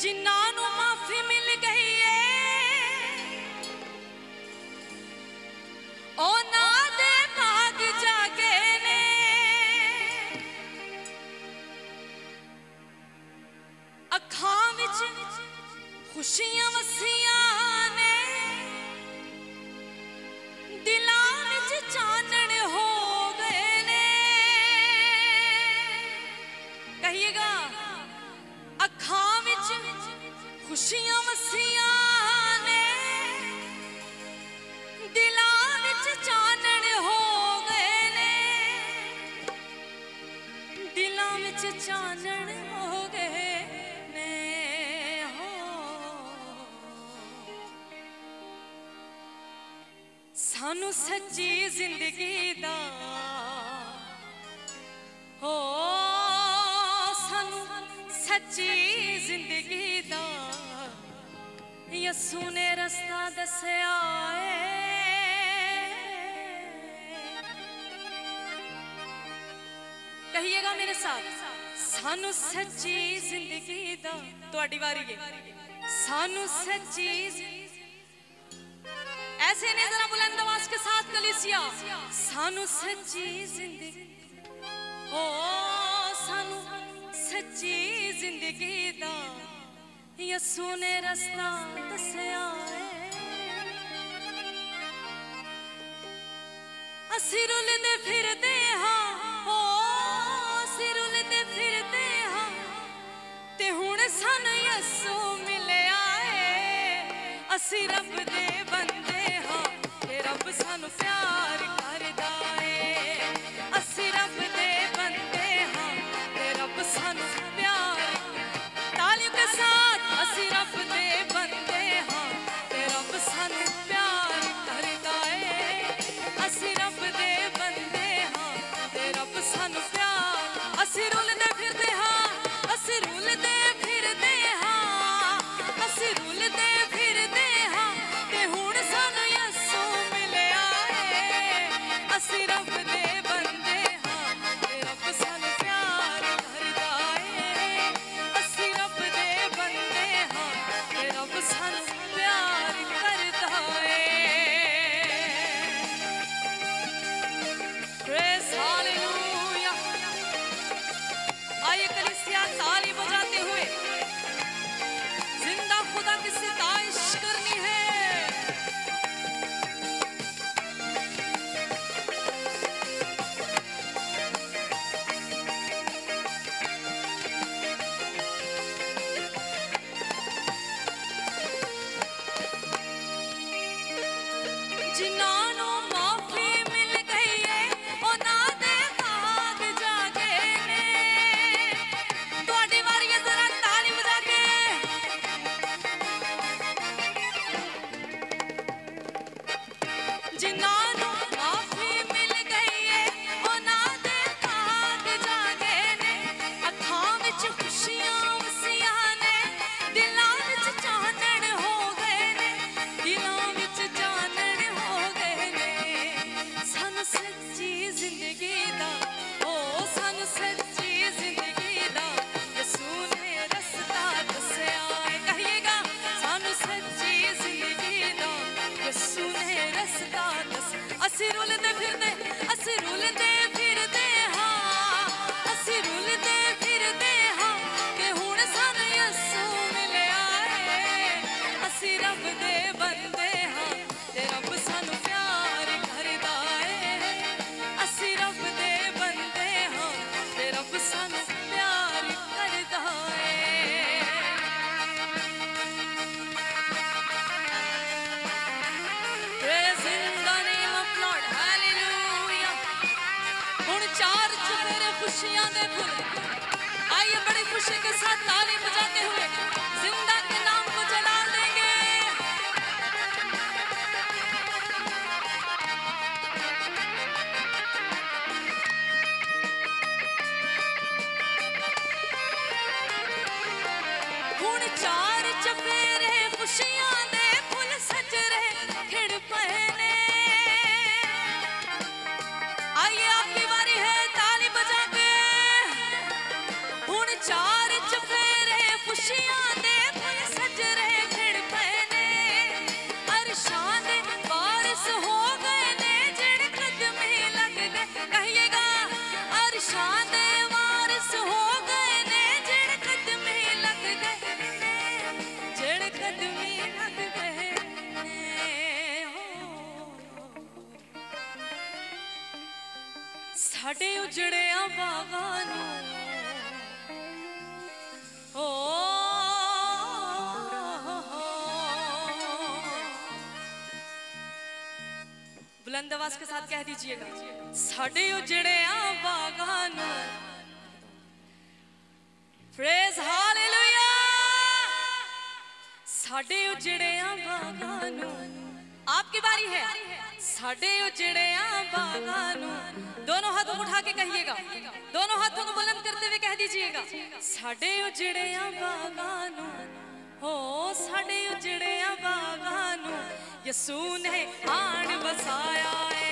जिन्हां नूं माफी मिल गई है ओ ना दे भाग जागे ने अखां विच खुशियां वसियां ने दिलां विच चानण हो गए ने कहिएगा अखां विच खुशियां वसियां ने दिलां विच चानण हो गए ने दिलां विच चानण हो गए ने हो सानू सच्ची जिंदगी दा हो सानू सच्ची जिंदगी दा यसू ने रास्ता दस्या है कहिएगा मेरे साथ सानू सच्ची जिंदगी दा तुहाडी वारी है सानू सच्ची ऐसे नहीं जरा बुलंद आवाज के साथ कलीसिया सानू सच्ची जिंदगी ओ सानू सच्ची जिंदगी दा यसू ने रास्ता दस्या है असी रुलदे फिरदे हां ओ असी रुलदे फिरदे हां ते हुण सानू यसू मिलिया है असी रब दे बंदे हां ते रब सानू प्यार करदा है असी रब दे बंदे हां ते रब सानू प्यार तालियों के साथ असी रब दे बंदे हां ते रब सानू प्यार करदा है असी रब दे बंदे हां ते रब सानू प्यार असी रुलदे फिरदे हां असी रुलदे फिरदे हां असी रुलदे फिरदे हां ते हुण सानू यसू मिलिया है असी रब दे बंदे हां ते रब सानू प्यार करदा है असी रब दे बंदे हां ते रब सानू प्यार करदा है प्रेज़ हालेलुया आइए कलीसिया ताली बजाते हुए जिंदा खुदा की सिताइश करनी है जिन्हां नूं माफी मिल गई है ओ ना दे भाग जागे ने तुहाडी वारी है जरा ताली बजा के जिन्हां नूं माफी मिल गई है ओ ना दे भाग जागे ने अखां विच खुशियां वसियां ने दिलां विच चानण हो गए ने दिलां विच चानण हो गए ने सानू सच्ची जिंदगी दा ओ सानू सच्ची जिंदगी दा यसू ने रास्ता दस्या है कहिएगा सानू सच्ची जिंदगी दा यसू ने रास्ता दस असी रुलदे फिरदे हां असी रुलदे फिरदे हां ते हुण सानू यसू मिलिया है असी रब दे बंदे हां ते रब सानू प्यार करदा है असी रब दे बंदे हां ते रब सानू प्यार करदा है Praise in the name of Lord, hallelujah हुण चार चुफेरे खुशियां दे फूल आइए बड़ी खुशी के साथ ताली बजाते हुए जिंदा के नाम को जलाल देंगे हुण चार चफेरे खुशियां दे फुल सज रहे खिड़ पए ने आइए आपकी बारी है ताली बजा के हुण चार चफेरे खुशियां दे साडे उजड़िया बागां नूं ओ बुलंद आवाज के साथ कह दीजिएगा, साडे उजड़िया बागां नूं। Praise hallelujah. साडे उजड़िया बागां नूं, आपकी बारी है। साडे उजड़िया बागां नूं, दोनों हाथों को उठा के कहिएगा, दोनों हाथों को बुलंद करते हुए कह दीजिएगा, साडे उजड़िया बागां नूं हो, साडे उजड़िया बागां नूं यसू ने आन बसाया है।